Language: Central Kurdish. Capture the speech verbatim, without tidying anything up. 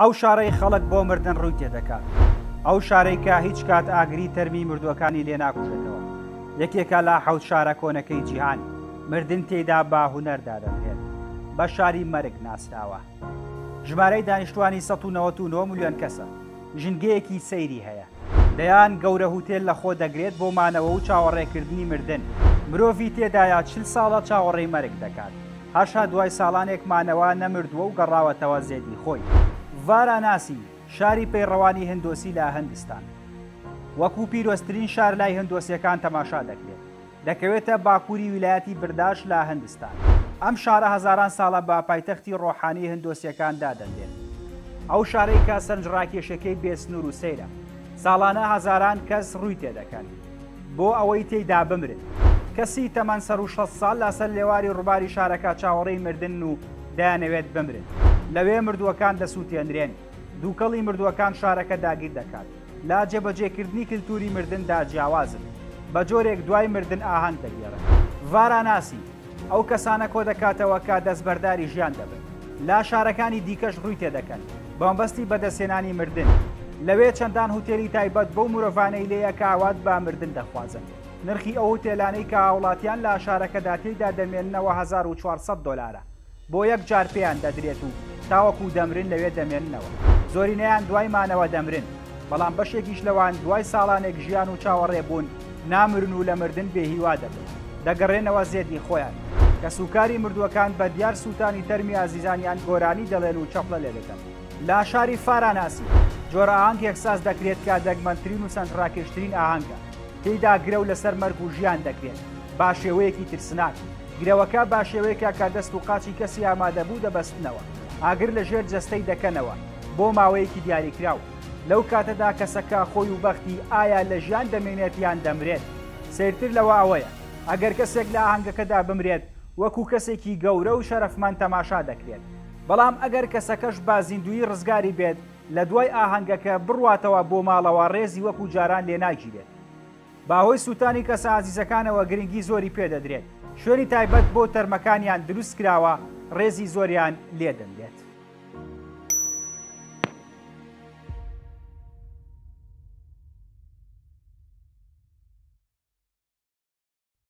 ئەو شارەی خەڵک بۆ مردن ڕووی تێدەکات، ئەو شارەی کە هیچ کات ئاگری تەرمی مردووەکانی لێ ناکوژێتەوە، یەکێکە لە حەوت شارە کۆنەکەی جیهان، مردن تێیدا با هونەردا دەبێت، بە شاری مەرگ ناسراوە. ژمارەی دانیشتوانی سەد و نەوەت و نۆ ملیۆن کەسە، ژنگەیەکی سەیری هەیە، دەیان گەورە هوتێل لە خۆ دەگرێت بۆ مانەوە و چاوەڕێکردنی مردن. مرۆڤی تێدایە چل ساڵە چاوەڕێی مەرگ دەکات، هەشا دوای ساڵانێک مانەوە نەمردووە و گەڕاوەتەوە زێدی خۆی. ڤاراناسی شاری پەیڕەوانی هندۆسی لە هەندستان، وەکو پیرۆستترین شار لای هندۆسیەکان تەماشا دەکرێت، دەکەوێتە باکووری ویلایەتی برداش لە هەندستان. ئەم شارە هەزاران ساڵە بە پایتەختی ڕۆحانی هندۆسیەکاندا دەندێت. ئەو شارەی کە سەرنجڕاکێشەکەی بێسنوور و سەیرە، ساڵانە هەزاران کەس ڕووی تێدەکەن بۆ ئەوەی تێیدا بمرن. کەسی تەمەن سەر و شەش ساڵ لەسەر لێواری ڕووباری شارەکە چاوەڕێی مردن و دەیانەوێت بمرن. لەوێ مردووەکان دەسووتێنرێن، دووکەڵی مردووەکان شارەکە داگیر دەکات، لا جێبەجێکردنی کللتوری مردندا جیاوازن، بە جۆرێک دوای مردن ئاهەنگ دەگێڕن. ڤاراناسی ئەو کەسانە کۆ دەکاتەوە کە دەستبەرداری ژیان دەبن، لا شارەکانی دیکەش ڕووی تێدەکەن بەمبەستی بەدەستێنانی مردن. لەوێ چەندان هوتێلی تایبەت بەو مرۆڤانەی لێیە کە ئاوات بە مردن دەخوازن. نرخی ئەو هوتێلانەی کە هاوڵاتیان لە شارەکەدا تێیدا دەمێننەوە هەزار و چوارسەد دۆلارە بۆ یەک جار پێیان دەدرێت و تاوەکو دەمرن لەوێ دەمێننەوە. زۆرینەیان دوای مانەوە دەمرن، بەڵام بەشێکیش لەوان دوای ساڵانێک ژیان و چاوەڕێبوون نامرن و لە مردن بێهیوا دەبن، دەگەڕێنەوە زێدی خۆیان کە سوکاری مردووەکان بە دیار سووتانی تەرمی ئازیزانیان گۆرانی دەڵێن و چەپڵە لێ دەکەن. لا شاری ڤاراناسی جۆرە ئاهەنگ یەکساز دەکرێت کە دەگمەنترین و سەرنجڕاکێشترین ئاهەنگە، تێیدا گرە و لەسەر مەرگ و ژیان دەکرێت با شێوەیەکی ترسناک. گرەوەکە با شێوەیەکە کە دەست و قاچی کەسی ئامادەبوو دەبەستنەوە، ئاگر لە ژێر جەستەی دەکەنەوە بۆ ماوەیەکی دیاریکراو. لەو کاتەدا کەسەکە خۆی و بەختی ئایا لە ژیان دەمێنێت یان دەمرێت. سیرتر لەوە ئەوەیە ئەگەر کەسێک لە ئاهەنگەکەدا بمرێت وەکو کەسێکی گەورە و شەرەفمان تەماشا دەکرێت، بەڵام ئەگەر کەسەکەش با زیندوی ڕزگاری بێت لە دوای ئاهەنگەکە بڕواتەوە بۆ ماڵەوە ڕێزی وەکو جاران لێ ناگیرێت. باهۆی سووتانی کەسە ئازیزەکانەوە گرنگی زۆری پێدەدرێت، شوێنی تایبەت بۆ تەرمەکانیان دروست کراوە، ڕێزی زۆریان لێ دەنگێت.